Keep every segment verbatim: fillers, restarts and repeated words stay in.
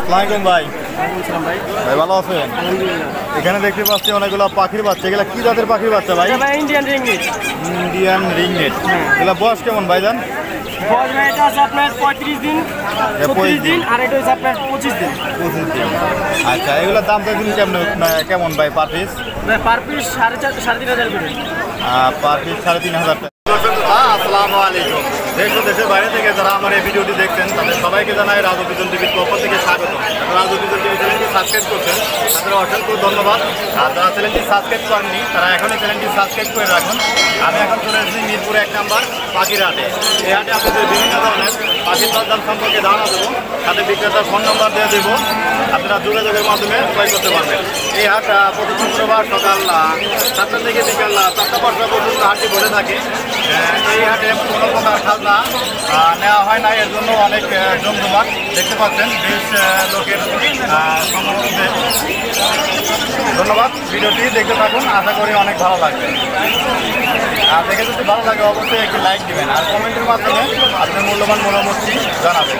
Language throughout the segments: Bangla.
আসসালামাইকুম ভাই। ভাই ভালো আছেন? এখানে দেখতে পাচ্ছি অনেকগুলো পাখির বাচ্চা। এগুলা কি জাতের পাখির বাচ্চা ভাই? ইন্ডিয়ান রিংনেট। ইন্ডিয়ান রিংনেট। এগুলা বয়স কেমন ভাইজান? বয়স ভাই এটা আছে আপনার পঁয়ত্রিশ দিন, ছত্রিশ দিন, আর এটা হচ্ছে আপনার পঁচিশ দিন। পঁচিশ দিন। আচ্ছা, এগুলোর দাম দেখুন কেমন কেমন ভাই পার পিস? পার পিস সাড়ে চার সাড়ে তিন হাজার করে। পার পিস সাড়ে তিন হাজার টাকা। আসসালামু আলাইকুম। দেশ ও দেশের বাইরে থেকে যারা আমার এই ভিডিওটি দেখছেন তাদের সবাইকে জানাই রাজু বিজন টিভির পক্ষ থেকে স্বাগত। রাজু বিজন টিভি চ্যানেলটি সাবস্ক্রাইব করছেন তাদের অসংখ্য ধন্যবাদ। আর যারা চ্যানেলটি সাবস্ক্রাইব করেননি তারা এখনই চ্যানেলটি সাবস্ক্রাইব করে রাখুন। আমি এখন চলে এসেছি মিরপুর এক নাম্বার পাখির হাটে। এই হাটে আপনাদের বিভিন্ন ধরনের পাখির দরদাম সম্পর্কে ধারণা দেবো, সাথে বিক্রেতার ফোন নম্বর দিয়ে দেবো, আপনারা যোগাযোগের মাধ্যমে ক্রয় করতে পারবেন। এই হাট প্রতি শুক্রবার সকাল সাতটা থেকে বিকাল চারটা পাঁচটা পর্যন্ত হাটটি বসে থাকে। এই হাটে কোনো প্রকার খাজনা নেওয়া হয় না, এর জন্য অনেক জমজমাট দেখতে পাচ্ছেন। বেশ লোকের সমাবেশে ধন্যবাদ। ভিডিওটি দেখতে থাকুন, আশা করি অনেক ভালো লাগবে। আর দেখে যদি ভালো লাগে অবশ্যই একটি লাইক দিবেন আর কমেন্টের মাধ্যমে আপনার মূল্যবান মতামতটি জানাবেন।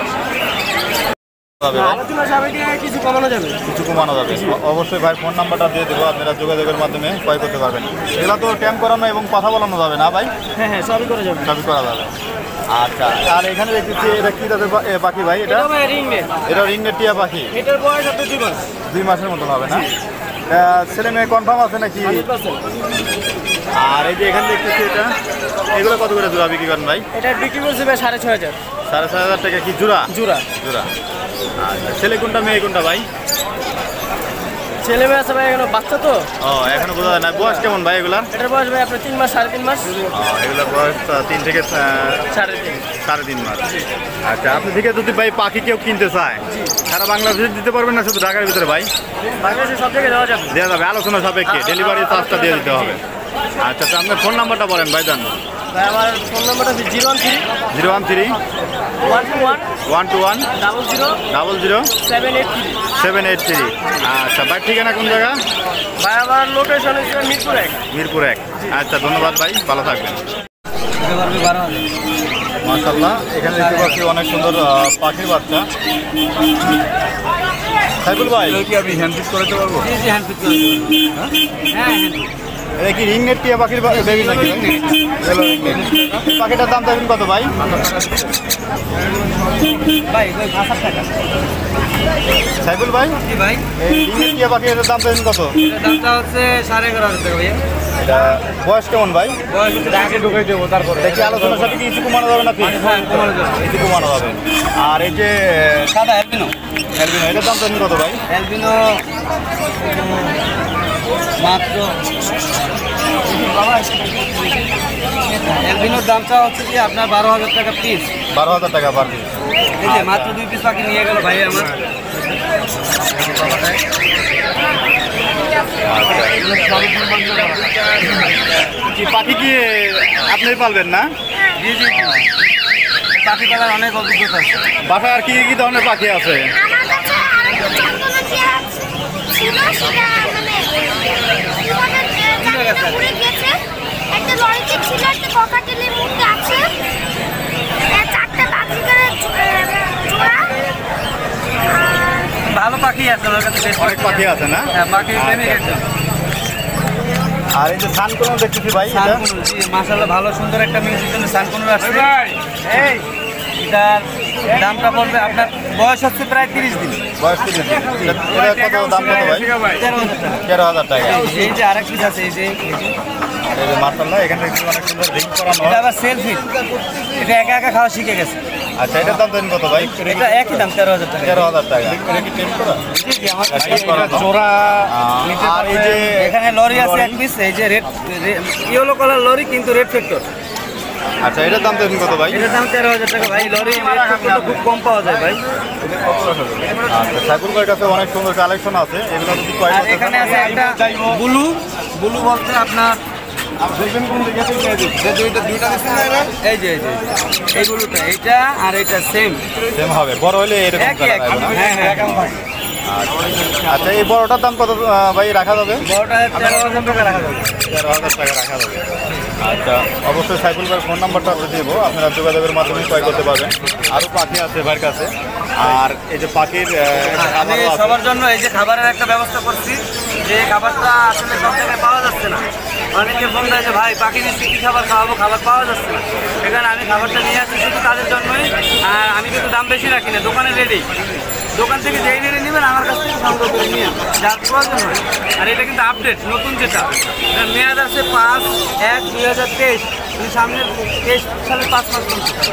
কিছু কমানো যাবে কিছু কমানো যাবে অবশ্যই ভাই ফোন নাম্বারটা দিয়ে দেবো, আপনারা যোগাযোগের মাধ্যমে ক্রয় করতে পারবেন। এগুলো তো ট্যাম্প করানো এবং কথা বলানো যাবে না ভাই? হ্যাঁ হ্যাঁ সবই করা যাবে, সবই করা যাবে। আচ্ছা, আর এখানে দেখতেছি এটা কি তাদের পাখি ভাই? এটা এটা রিংনেট টিয়া পাখি। এটার বয়স আপনার দুই মাস দুই মাসের মতন হবে না? ছেলে মেয়ে কনফার্ম আছে নাকি? আর এই যে এখানে দেখতেছি এটা এগুলো কত করে জোড়া বিক্রি করেন ভাই? এটা বিক্রি করছে ভাই সাড়ে ছয় হাজার সাড়ে ছয় হাজার টাকা কি জোড়া? জোড়া জোড়া। আচ্ছা, ছেলে কোনটা মেয়ে কোনটা ভাই? ছেলে মেয়ে আছে ভাই, এখনো বাচ্চা তো। ও এখনো বোঝা যায় না। বয়স কেমন ভাই এগুলার? এটার বয়স ভাই আপনার তিন মাস সাড়ে তিন মাস। এগুলার বয়স তিন থেকে সাড়ে তিন সাড়ে তিন মাস। আচ্ছা, আপনি থেকে যদি ভাই পাখি কেউ কিনতে চায় সারা বাংলাদেশে দিতে পারবেন না শুধু ঢাকার ভিতরে ভাই? বাংলাদেশে সব জায়গায় দেওয়া যাবে, দেওয়া যাবে আলোচনা সাপেক্ষে, ডেলিভারি চার্জটা দিয়ে দিতে হবে। আচ্ছা, তো আপনার ফোন নাম্বারটা বলেন ভাই জান। আমার ফোন নাম্বারটা zero one three zero one three one two one one two one double zero double zero seven eight three seven eight three. আচ্ছা ভাই, ঠিকানা কোন জায়গা ভাই? আমার লোকেশন হচ্ছে মিরপুর এক মিরপুর এক। আচ্ছা, ধন্যবাদ ভাই, ভালো থাকবেন। মাশাআল্লাহ, এখানে দেখতে পাচ্ছি অনেক সুন্দর পাখির বাচ্চা। সাইফুল ভাই কি আপনি হ্যান্ডপিক করতে পারবো? হ্যাঁ, এটা কি রিংনেট টিয়া পাখির বেবি নাকি? পাখিটার দাম দেবেন কত ভাই? সাইফুল ভাই ভাই এই রিংনেট টিয়া পাখির দাম দেবেন কত? দামটা হচ্ছে সাড়ে এগারো হাজার টাকা ভাইয়া। এটা বয়স কেমন ভাই? বয়স আগে ঢুকাই দেবো, তারপরে দেখি আলোচনার সাথে কি কিছু কমানো যাবে নাকি? কিছু কমানো যাবে। আর এই যে সাদা অ্যালবিনো অ্যালবিনো এটার দাম দেবেন কত ভাই? অ্যালবিনো মাত্র অ্যালবিনোর দামটা হচ্ছে কি আপনার বারো হাজার টাকা পিস। বারো হাজার টাকা পার পিস। এই যে মাত্র দুই পিস পাখি নিয়ে গেল ভাই আমার। কি পাখি কি আপনি পালবেন না? জি জি, পাখি পালার অনেক অভিজ্ঞতা আছে। বাসায় আর কি কি ধরনের পাখি আছে? ভালো পাখি আছে, অনেক পাখি আছে না? পাখি আর এই যে সানকুনো দেখতেছি ভাই, মাশাআল্লাহ ভালো সুন্দর একটা মিউজিক সানকুনো আসছে। এই এটার দামটা পড়বে আপনার, বয়স হচ্ছে প্রায় তিরিশ দিন। বয়স তিরিশ দিন। এটা কত দাম কত ভাই? তেরো হাজার টাকা তেরো হাজার টাকা। এই যে আরেক পিস আছে, এই যে এই যে মাশাআল্লাহ এখানে অনেক সুন্দর রিং করানো। এটা আবার সেলফি, এটা একা একা খাওয়া শিখে গেছে। আচ্ছা, এটার দাম দেন কত ভাই? এটা একই দাম তেরো হাজার টাকা তেরো হাজার টাকা। এটা কি টেম করা? জি জি, আমার জোড়া। আর এই যে এখানে লরি আছে এক পিস, এই যে রেড ইয়েলো কালার লরি কিন্তু রেড ফ্যাক্টর। আচ্ছা, এটার দাম দেবেন কত ভাই? এটার দাম তেরো হাজার টাকা ভাই। লরি খুব কম পাওয়া যায় ভাই। আচ্ছা, সাইফুল ভাইয়ের কাছে অনেক সুন্দর কালেকশন আছে, এগুলো যদি এখানে আছে একটা ব্লু ব্লু বলতে আপনার এই যে এইগুলোটা, এইটা আর এটা সেম সেম হবে, বড় হলে এরকম। হ্যাঁ হ্যাঁ। আচ্ছা, এই বড়টার দাম কত ভাই রাখা যাবে? বড়টা তেরো হাজার টাকা রাখা যাবে। তেরো হাজার টাকা রাখা যাবে। আচ্ছা, অবশ্যই সাইফুল ভাইয়ের ফোন নাম্বারটা আপনি দেবো, আপনারা যোগাযোগের মাধ্যমে ক্রয় করতে পারবেন। আরও পাখি আছে ভাইয়ের কাছে। আর এই যে পাখির আমি সবার জন্য এই যে খাবারের একটা ব্যবস্থা করছি, যে খাবারটা আসলে সব জায়গায় পাওয়া যাচ্ছে না। অনেকে ফোন দেয় যে ভাই পাখি নিচ্ছি কী খাবার খাওয়াবো, খাবার পাওয়া যাচ্ছে না। সেখানে আমি খাবারটা নিয়ে আসছি শুধু তাদের জন্যই। আর আমি কিন্তু দাম বেশি রাখি না, দোকানে রেডি। দোকান থেকে যেই রেডি নেবেন আমার কাছ থেকে সংগ্রহ করে নিয়ে যার প্রয়োজন হয়। আর এটা কিন্তু আপডেট নতুন, যেটা এটার মেয়াদ আছে পাঁচ এক দুই হাজার তেইশ সামনে তেইশ সালের পাঁচ মাস।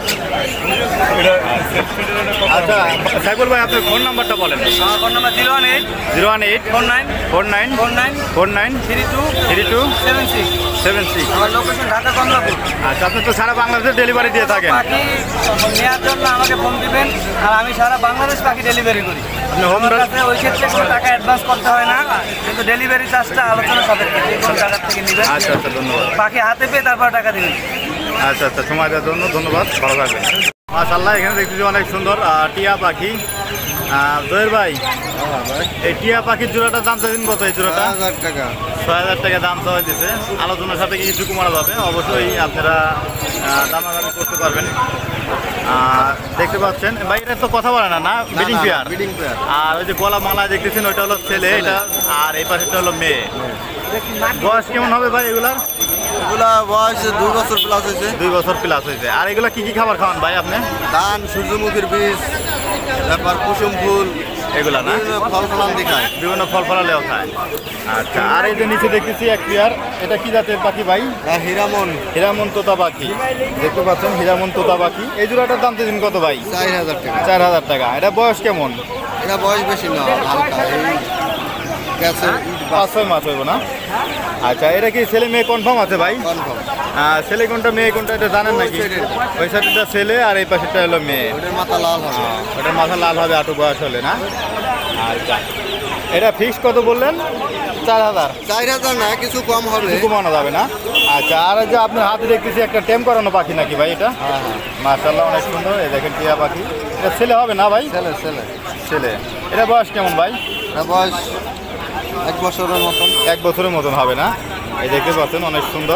আচ্ছা সাইফুল ভাই, আপনার ফোন নাম্বারটা বলেন। আমার phone number zero one eight zero one eight four nine four nine four nine four nine three two three two seven six seven six. আমার লোকেশন ঢাকা কমলাপুর। আচ্ছা, আপনি তো সারা বাংলাদেশে ডেলিভারি দিয়ে থাকেন। পাখি নেওয়ার জন্য আমাকে ফোন দিবেন, আর আমি সারা বাংলাদেশ পাখি ডেলিভারি করি। আপনি হোম আমার কাছে ওই ক্ষেত্রে কোনো টাকা অ্যাডভান্স করতে হয় না, কিন্তু ডেলিভারি চার্জটা আলোচনা সাপেক্ষে যে কোনো টাকার থেকে নেবেন। আচ্ছা আচ্ছা, ধন্যবাদ। পাখি হাতে পেয়ে তারপর টাকা দিবেন। আচ্ছা আচ্ছা, সময় দেওয়ার জন্য ধন্যবাদ, ভালো থাকবেন। মাশাআল্লাহ, এখানে দেখতেছি অনেক সুন্দর আহ, টিয়া পাখি। আহ, জয়ের ভাই, এই টিয়া পাখির জোড়াটার দাম চাইছেন কত? এই জোড়াটা হাজার টাকা। ছয় হাজার টাকা দাম চাওয়া দিচ্ছে। আলোচনার সাথে কিছু কমানো যাবে, অবশ্যই আপনারা আহ, দামাদামি করতে পারবেন। আহ, দেখতে পাচ্ছেন ভাই, এটা তো কথা বলে না, না ব্রিডিং পেয়ার। Breeding pair. আর ওই যে গলা মালা দেখতেছেন ওইটা হলো ছেলে, এটা আর এই পাশেরটা হলো মেয়ে। বয়স কেমন হবে ভাই এগুলার? এগুলা বয়স দুই বছর প্লাস হয়েছে। দুই বছর প্লাস হয়েছে। আর এগুলা কি কি খাবার খাওয়ান ভাই আপনি? ধান, সূর্যমুখীর বীজ, তারপর কুসুম ফুল, এগুলা না বিভিন্ন ফল ফলান দেখায়। বিভিন্ন ফল ফলালেও খায়। আচ্ছা, আর এই যে নিচে দেখতেছি এক পেয়ার, এটা কি জাতের পাখি ভাই? হিরামন হীরামন তোতা পাখি। দেখতে পাচ্ছেন হীরামন তোতা পাখি। এই জোড়াটার দাম দিন কত ভাই? চার হাজার টাকা। চার হাজার টাকা। এটা বয়স কেমন? এটা বয়স বেশি না, হালকা এই গেছে পাঁচ ছয় মাস হইব না? আচ্ছা, এটা কি ছেলে মেয়ে কনফার্ম আছে ভাই? কনফার্ম। আহ, ছেলে কোনটা মেয়ে কোনটা এটা জানেন নাকি? ওই সাইডটা ছেলে আর এই পাশেরটা হলো মেয়ে। ওটার মাথা লাল হবে। ওটার মাথা লাল হবে আটু বয়স হলে না? আচ্ছা, এটা ফিক্স কত বললেন? চার হাজার। চার হাজার না, কিছু কম হবে। কমানো যাবে না? আচ্ছা, আর এই যে আপনার হাতে দেখতেছি একটা টেম করানো পাখি নাকি ভাই এটা? হ্যাঁ হ্যাঁ, মাশাআল্লাহ, অনেক সুন্দর। এই দেখেন টিয়া পাখি। এটা ছেলে হবে না ভাই? ছেলে ছেলে। ছেলে। এটা বয়স কেমন ভাই? এটা বয়স এক বছরের মতন। এক বছরের মতন হবে না? এই দেখতে পাচ্ছেন অনেক সুন্দর।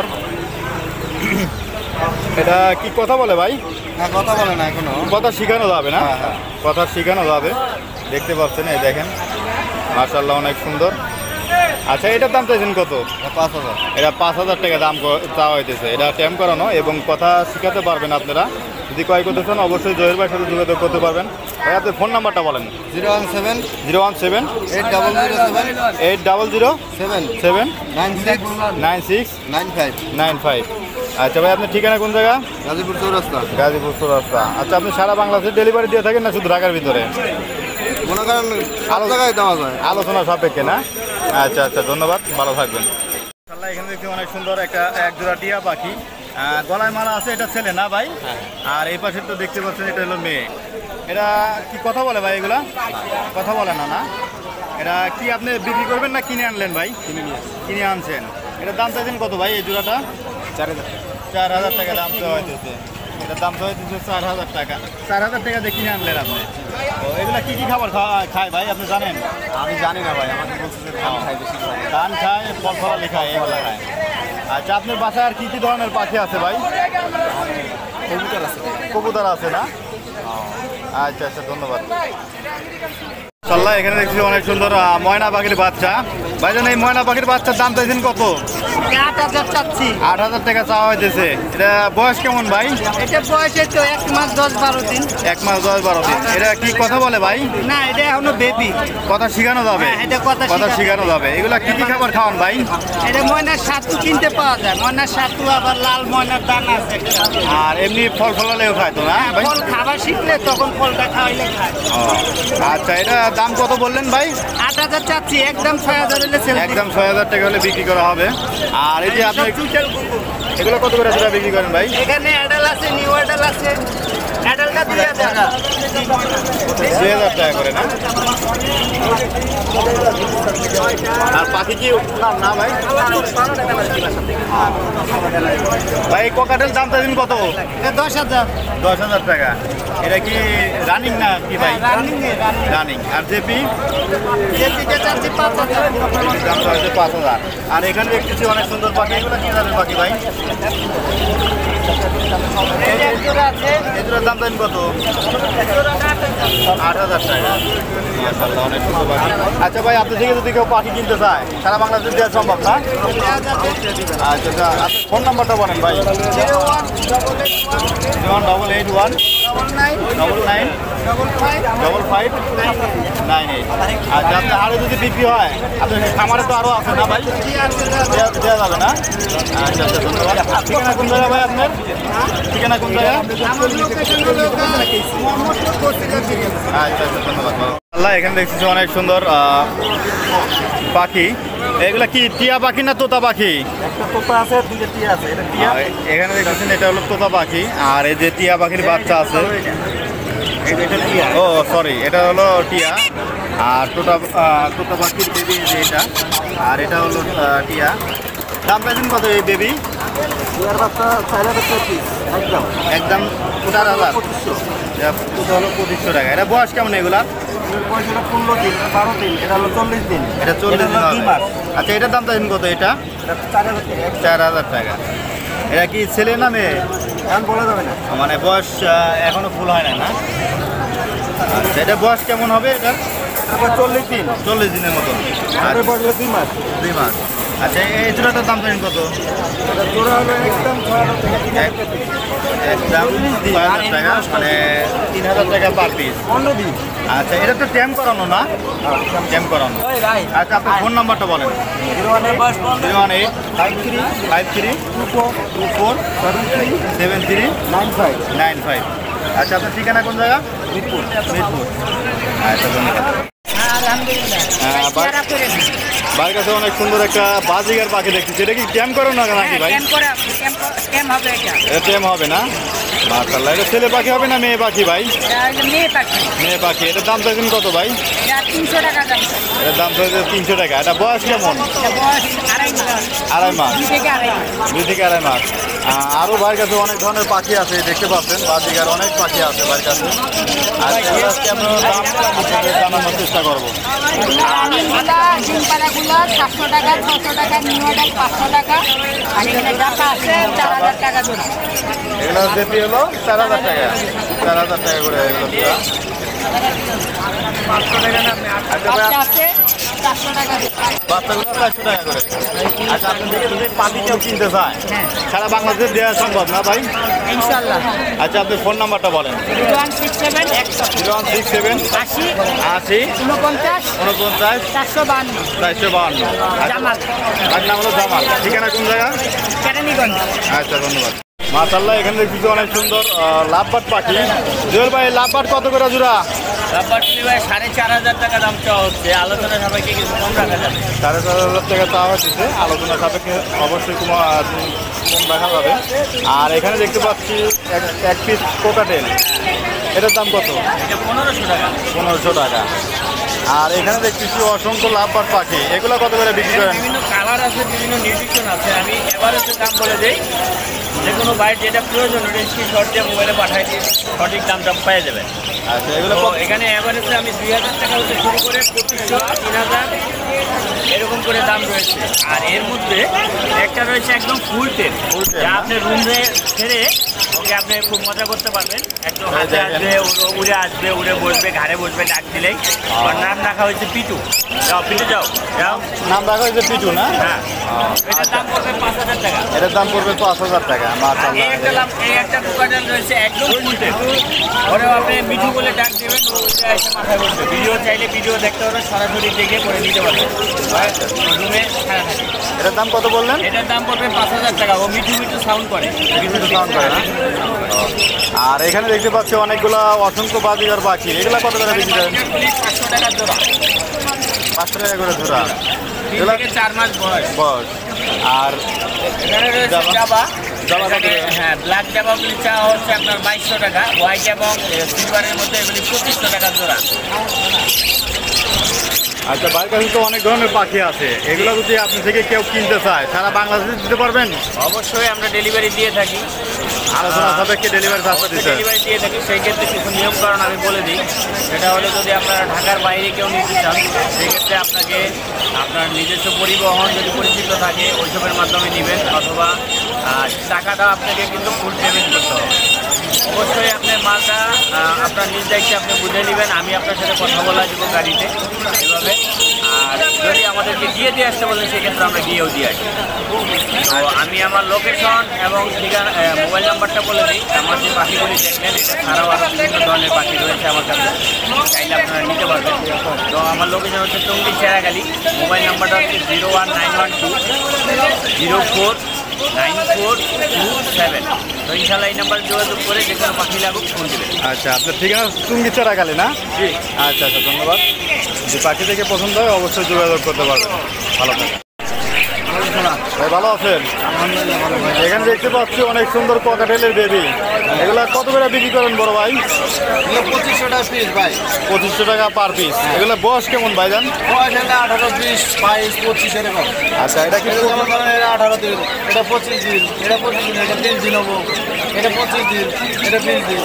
এটা কি কথা বলে ভাই? হ্যাঁ, কথা বলে না এখনো। কথা শেখানো যাবে না? হ্যাঁ, হ্যাঁ। কথা শেখানো যাবে। দেখতে পাচ্ছেন, এই দেখেন মাশাআল্লাহ, অনেক সুন্দর। আচ্ছা, এটার দাম চাইছেন কত? পাঁচ হাজার। এটা পাঁচ হাজার টাকা দাম ক- চাওয়া হইতেছে। এটা ট্যাম করানো এবং কথা শেখাতে পারবেন আপনারা। যদি ক্রয় করতে চান অবশ্যই জয়ের ভাইয়ের সাথে যোগাযোগ করতে পারবেন। ভাই, আপনার ফোন নাম্বারটা বলেন। Zero one seven zero one seven eight double zero seven eight double zero seven seven nine six nine six nine five. Nine five. আচ্ছা ভাই, আপনার ঠিকানা কোন জায়গা? গাজীপুর চৌরাস্তা। গাজীপুর চৌরাস্তা। আচ্ছা, আপনি সারা বাংলাদেশে ডেলিভারি দিয়ে থাকেন না শুধু ঢাকার ভিতরে? মনে করেন সব জায়গায় দেওয়া যায়। আলোচনা সাপেক্ষে না? আচ্ছা আচ্ছা, ধন্যবাদ, ভালো থাকবেন। এখানে দেখছি অনেক সুন্দর একটা এক জোড়া টিয়া পাখি। আহ, গলায় মালা আছে, এটা ছেলে না ভাই? আর এই পাশে তো দেখতে পাচ্ছেন এটা হলো মেয়ে। এটা কি কথা বলে ভাই? এগুলা কথা বলে না না? এটা কি আপনি বিক্রি করবেন না কিনে আনলেন ভাই? কিনে নিয়ে কিনে আনছেন। এটার দাম চাইছেন কত ভাই এই জোড়াটা? চার হাজার। চার হাজার টাকা দাম তো হইতেছে। এটার দাম তো হইতেছে চার হাজার টাকা। চার হাজার টাকা দিয়ে কিনে আনলেন আপনি। তো এগুলা কি কি খাবার খাওয়া- খায় ভাই আপনি জানেন? আমি জানি না ভাই, আমাকে বলছে যে ধান খাই বেশি খাই। ধান খায়, ফল ফলালি খায়, এগুলা খায়। আচ্ছা, আপনার বাসায় আর কি কি ধরনের পাখি আছে ভাই? কবুতর আছে। কবুতর আছে না? আচ্ছা আচ্ছা, ধন্যবাদ। সাল্লাহ, এখানে দেখছি অনেক সুন্দর আহ, ময়না পাখির বাচ্চা। ভাইজান, এই ময়না পাখির বাচ্চার দাম চাইছেন কত? আট হাজার চাচ্ছি। আট হাজার টাকা চাওয়া হয়েছে। এটা বয়স কেমন ভাই? এটা বয়সে তো এক মাস দশ বারো দিন। এক মাস দশ বারো দিন। এটা কি কথা বলে ভাই? না, এটা এখনো বেবি। কথা শিখানো যাবে? হ্যাঁ, এটা কথা কথা শিখানো শিখানো যাবে। এগুলা কি কি খাবার খাওয়ান ভাই? এটা ময়নার সাতু কিনতে পাওয়া যায়। ময়নার সাতু, আবার লাল ময়নার দানা আছে একটা। আর এমনি ফল ফলালেও খায় তো না ভাই? ফল খাবার শিখলে তখন ফলটা খাওয়াইলে খায়। ও, আচ্ছা, এটা দাম কত বললেন ভাই? আট হাজার চাচ্ছি, একদম ছয় হাজার হলে sell দিই। একদম ছয় হাজার টাকা হলে বিক্রি করা হবে। আর এই যে আপনি সব চুইটাল কুকুর। এগুলো কত করে সেটা বিক্রি করেন ভাই? এখানে অ্যাডাল আছে, নিউ অ্যাডাল আছে। অ্যাডালটা দুই হাজার। দুই হাজার টাকা করে না? আর পাখি কি না না ভাই ভাই কোকাটেল দামটা দিন কত? দশ হাজার দশ হাজার টাকা। এটা কি রানিং না কি ভাই? রানিং। আর জেপি দামটা হচ্ছে পাঁচ হাজার। আর এখানে দেখতেছি অনেক সুন্দর পাখি, এগুলো কি জাতের পাখি ভাই? এগুলোর দাম দেন কত? আট হাজার টাকা। মাশাআল্লাহ, অনেক সুন্দর পাখি। আচ্ছা ভাই, আপনি থেকে যদি কেউ পাখি কিনতে চায় সারা বাংলাদেশে দেওয়া সম্ভব না? আচ্ছা আচ্ছা, আপনার ফোন নাম্বারটা বলেন ভাই। Zero one double eight one double nine double five nine eight. আচ্ছা, আপনার আরও যদি বিক্রি হয় আপনার খামারে তো আরও আছে না ভাই? দেওয়া দেওয়া যাবে না? আচ্ছা আচ্ছা, ধন্যবাদ। ঠিকানা কোন জায়গা ভাই আপনার? ঠিকানা কোন জায়গা? আচ্ছা আচ্ছা, ধন্যবাদ। আল্লাহ, এখানে দেখতেছি অনেক সুন্দর আহ, পাখি। এগুলা কি টিয়া পাখি না তোতা পাখি? আর এখানে দেখতেছেন এটা হলো তোতা পাখি, আর এই যে টিয়া পাখির বাচ্চা আছে। ও সরি, এটা হলো টিয়া। আর তোতা আহ, তোতা পাখির বেবি যে এটা, আর এটা হলো আহ, টিয়া। দাম পেয়েছেন কত এই বেবি? একদম চার হাজার। এটা হলো পঁচিশশো টাকা। এটা বয়স কেমন এগুলা? পনেরো দিন বারো দিন এটা হলো চল্লিশ দিন এটা চল্লিশ দিন হবে। আচ্ছা, এটার দাম পেয়েছেন কত? এটা চার হাজার টাকা চার হাজার টাকা। এটা কি ছেলে না মেয়ে? এখন বলা যাবে না। মানে বয়স আহ, এখনো ফুল হয় না না? আচ্ছা, এটা বয়স কেমন হবে এটা? তারপর চল্লিশ দিন চল্লিশ দিনের মতো। তারপরে বসলে দুই মাস দুই মাস। আচ্ছা, এই জোড়াটার দাম পেলেন কত? জোড়া হলো একদম ছয় হাজার টাকা তিন হাজার টাকা একদম ছয় হাজার টাকা, মানে তিন হাজার টাকা পার পিস। পনেরো দিন আচ্ছা, এটা তো ট্যাম করানো না? ট্যাম করানো। আচ্ছা, আপনার ফোন নাম্বারটা বলেন। Zero one eight zero one eight five three five three two four two four seven three seven three nine five nine five. আচ্ছা, আপনার ঠিকানা কোন জায়গা? মিরপুর মিরপুর। আচ্ছা, ধন্যবাদ। হ্যাঁ, ভাইয়ের কাছে অনেক সুন্দর একটা বাজিগার পাখি দেখছি। এটা কি ট্যাম করো না নাকি ভাই? এটা ট্যাম হবে না? মাশাআল্লাহ, এটা ছেলে পাখি হবে না মেয়ে পাখি ভাই? মেয়ে পাখি। এটার দাম চাইছেন কত ভাই? এটার দাম চাইছে তিনশো টাকা। এটা বয়স কেমন? আড়াই মাস। দুই থেকে আড়াই মাস। আরও ভাইয়ের কাছে অনেক ধরনের পাখি আছে, দেখতে পাচ্ছেন বাজিগার অনেক পাখি আছে ভাইয়ের কাছে। আর এগুলো কেমন দাম জানানোর চেষ্টা করবো। সাতশো টাকা ছশো টাকা নিউ মডেল পাঁচশো টাকা আর এখানে টাকা আছে চার হাজার টাকা জোড়া। এগুলো যেটি হলো চার হাজার টাকা চার হাজার টাকা করে এগুলো পুরা। আচ্ছা ভাই, বাচ্চা আছে চারশো টাকা বাচ্চাগুলো চারশো টাকা করে। আচ্ছা, আপনি থেকে যদি পাখি কেউ কিনতে চায় সারা বাংলাদেশে দেওয়া সম্ভব না ভাই? ইনশাল্লাহ। আচ্ছা, আপনি ফোন নাম্বারটা বলেন। Zero one six seven zero one six seven আশি আশি উনপঞ্চাশ উনপঞ্চাশ চারশো বান্ন চারশো বাহান্ন। জামাল তার নাম হলো জামাল। ঠিকানা কোন জায়গা? কেরানীগঞ্জ। আচ্ছা, ধন্যবাদ। মাশাআল্লাহ, এখানে দেখছি অনেক সুন্দর লাভবাট পাখি। জোর ভাই, লাভবাট কত করে জোড়া? রাব্বার টুলি ভাই সাড়ে চার হাজার টাকা দাম চাওয়া হচ্ছে, আলোচনা সবাইকে কিছু কম রাখা যাবে। সাড়ে চার হাজার টাকা চাওয়া হচ্ছে, আলোচনা সাপেক্ষে অবশ্যই কম কম রাখা যাবে। আর এখানে দেখতে পাচ্ছি এক- এক পিস কোকাটেল। এটার দাম কত? এটা পনেরোশো টাকা। পনেরোশো টাকা। আর এখানে দেখতেছি অসংখ্য লাভবাট পাখি। এগুলো কত করে বিক্রি করেন? বিভিন্ন কালার আছে, বিভিন্ন নিউট্রিশন আছে। আমি এভারেজের দাম বলে দিই, যে কোনো বাইর যেটা প্রয়োজন ওটা স্ক্রিনশট দিয়ে মোবাইলে পাঠাই দিই, সঠিক দামটা পেয়ে যাবেন। আচ্ছা, এগুলো তো কত? এখানে অ্যাভারেজে আমি দুই হাজার টাকা হতে শুরু করে পঁচিশশো তিন হাজার এরকম করে দাম রয়েছে। আর এর মধ্যে একটা রয়েছে একদম ফুল টেন, Full tail, যা না? আপনি রুমে ছেড়ে ওকে আপনি খুব মজা করতে পারবেন। একদম হাতে দেখেন। আসবে, উড়ে- উড়ে আসবে, উড়ে বসবে, ঘাড়ে বসবে, ডাক দিলেই। ওর নাম রাখা হয়েছে পিটু। যাও পিটু, যাও যাও। নাম রাখা হয়েছে পিটু না? হ্যাঁ, এটার দাম পড়বে পাঁচ হাজার টাকা। এটার দাম পড়বে পাঁচ হাজার টাকা। আর এই মাশাআল্লাহ। একটা লাভ, এই একটা দোকানের রয়েছে একদম ফুলটে, ওরেও আপনি মিঠু বলে ডাক দেবেন, ও উঠে এসে মাথায় বসবে। ভিডিও চাইলে ভিডিও দেখতে পারবেন, সরাসরি দেখে করে নিতে পারবেন রুমে ছাড়া থাকে। এটার দাম কত বললেন? এটার দাম পড়বে পাঁচ হাজার টাকা। ও মিঠু মিঠু সাউন্ড করে। কিছু সাউন্ড করে না? আর এখানে দেখতে পাচ্ছি অনেকগুলা অসংখ্য বাজিগার পাখি। এগুলা কত করে বিক্রি করেন? পাঁচশো টাকার জোড়া, পাঁচশো টাকা করে জোড়া। তিন এগুলা থেকে চার মাস বয়স। বয়স। আর এখানে রয়েছে জাবা? জাবা। জাবা কত এখানে, করে? হ্যাঁ, ব্ল্যাক জাবাগুলি চাওয়া হচ্ছে আপনার বাইশশো টাকা। হোয়াইট এবং সিলভারের মধ্যে এগুলি পঁচিশশো টাকা জোড়া। আচ্ছা, ভাইয়ের কাছে তো অনেক ধরনের পাখি আছে, এগুলো যদি আপনি থেকে কেউ কিনতে চায় সারা বাংলাদেশে দিতে পারবেন? অবশ্যই আমরা ডেলিভারি দিয়ে থাকি, আলোচনা সাপেক্ষে ডেলিভারি চার্জটা দিতে হয়। ডেলিভারি দিয়ে থাকি। সেই ক্ষেত্রে কিছু নিয়মকানুন আমি বলে দিই। সেটা হলো, যদি আপনারা ঢাকার বাইরে কেউ নিতে চান, সেক্ষেত্রে আপনাকে আপনার নিজস্ব পরিবহন যদি পরিচিত থাকে ওইসবের মাধ্যমে নেবেন, অথবা আহ, টাকাটা আপনাকে কিন্তু ফুল পেমেন্ট করতে হবে। অবশ্যই আপনার মালটা আহ, আপনার নিজ দায়িত্বে আপনি বুঝে নেবেন, আমি আপনার সাথে কথা বলা দেবো গাড়িতে এভাবে। আর যদি আমাদেরকে গিয়ে দিয়ে আসতে বলেন, সেক্ষেত্রে আমরা গিয়েও দিয়ে আসি। তো আমি আমার লোকেশন এবং ঠিকানা, মোবাইল নাম্বারটা বলে দিই। আমার যে পাখিগুলি দেখলেন, এটা ছাড়াও আরও বিভিন্ন ধরনের পাখি রয়েছে আমার কাছে, চাইলে আপনারা নিতে পারবেন। তো আমার লোকেশন হচ্ছে টঙ্গী চেরাগালি, মোবাইল নাম্বারটা হচ্ছে zero one nine one two zero four nine four two seven. তো ইনশাল্লাহ এই নাম্বার যোগাযোগ করে যে কোনো পাখি লাগুক ফোন দেবেন। আচ্ছা, আপনার ঠিকানা টুঙ্গি চেরাগালি না? জি। আচ্ছা আচ্ছা, ধন্যবাদ। যদি পাখি থেকে পছন্দ হয় অবশ্যই যোগাযোগ করতে পারবেন। ভালো থাকবেন ভাই, ভালো আছেন? এখানে দেখতে পাচ্ছি অনেক সুন্দর ককাটেলের বেবি, এগুলা কত করে বিক্রি করেন বড় ভাই? পঁচিশশো টাকা পিস ভাই। পঁচিশশো টাকা পার পিস। এগুলা বয়স কেমন ভাই জান? বয়স এটা আঠারো, বিশ, বাইশ, পঁচিশ এরকম। আচ্ছা, এটা কি এটা যেমন ধরেন এটা আঠারো দিন, এটা পঁচিশ দিন, এটা পঁচিশ দিন, এটা তিরিশ দিন হবো, এটা পঁচিশ দিন, এটা বিশ দিন।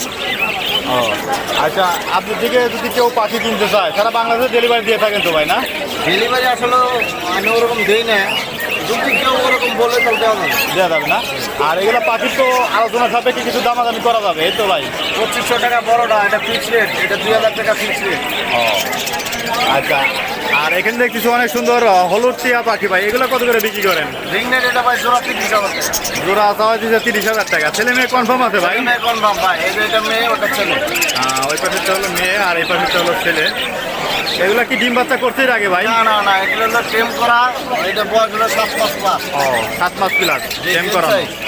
ও আচ্ছা, আপনি থেকে যদি কেউ পাখি কিনতে চায় সারা বাংলাদেশে ডেলিভারি দিয়ে থাকেন তো ভাই না? ডেলিভারি আসলে আমি ওরকম দিই না, যদি কেউ ওরকম বলে তাহলে দেওয়া যাবে। দেওয়া যাবে না? আর এগুলো পাখির তো আলোচনা সাপেক্ষে কিছু দামাদামি করা যাবে, এই তো ভাই? পঁচিশশো টাকা বড়টা, এটা ফিক্স রেট, এটা দুই হাজার টাকা ফিক্স রেট। ও আচ্ছা, আর এখানে দেখতেছি অনেক সুন্দর হলুদ টিয়া পাখি ভাই, এগুলো কত করে বিক্রি করেন? রিংনেট এটা ভাই জোড়া তিরিশ হাজার টাকা। জোড়া চাওয়া দিচ্ছে তিরিশ হাজার টাকা। ছেলে মেয়ে কনফার্ম আছে ভাই? মেয়ে কনফার্ম ভাই, এই যে এটা মেয়ে, ওটা ছেলে। আহ, ওই পাশে হলো মেয়ে আর এই পাশে হলো ছেলে। এগুলা কি ডিম বাচ্চা করছে এর আগে ভাই? না না না, এগুলো হলো টেম করা, এটা বয়স হলো সাত মাস প্লাস। ও, সাত মাস প্লাস টেম করা।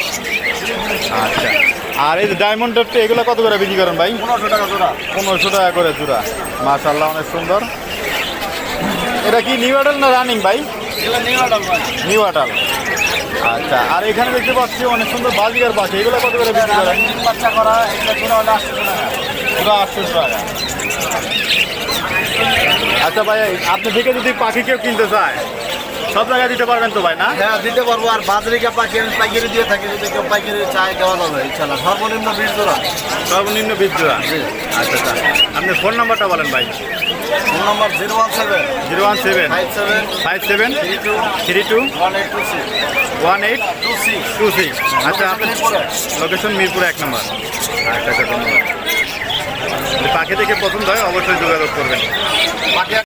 আচ্ছা, আর এই যে ডায়মন্ড ডটটা এগুলো কত করে বিক্রি করেন ভাই? পনেরোশো টাকা জোড়া। পনেরোশো টাকা করে জোড়া। মাশাআল্লাহ, অনেক সুন্দর। এটা কি নিউ অ্যাডাল না রানিং ভাই? এগুলো নিউ অর্ডার ভাই। নিউ অ্যাডাল। আচ্ছা, আর এখানে দেখতে পাচ্ছি অনেক সুন্দর বাজিগার পাখি, এগুলো কত করে বিক্রি করেন? তিন বাচ্চা করা, এগুলো জোড়া হলো আটশো টাকা। পুরো আটশোশো টাকা। আচ্ছা ভাই, আপনি থেকে যদি পাখি কেউ কিনতে চায় সব জায়গায় দিতে পারবেন তো ভাই না? হ্যাঁ দিতে পারবো। আর বাজারিকা পাখি আমি পাইকারি দিয়ে থাকি, যদি কেউ পাইকারি চায় দেওয়া যাবে ইনশাল্লাহ। সর্বনিম্ন বিশ জোড়া। সর্বনিম্ন বিশ জোড়া। আচ্ছা আচ্ছা, আপনি ফোন নাম্বারটা বলেন ভাই। Phone number zero one seven zero one seven five seven five seven three two three two one eight two six one eight two six two six. আচ্ছা, আপনি লোকেশন মিরপুর এক নম্বর। আচ্ছা আচ্ছা, ধন্যবাদ। যদি পাখি থেকে পছন্দ হয় অবশ্যই যোগাযোগ করবেন। পাখি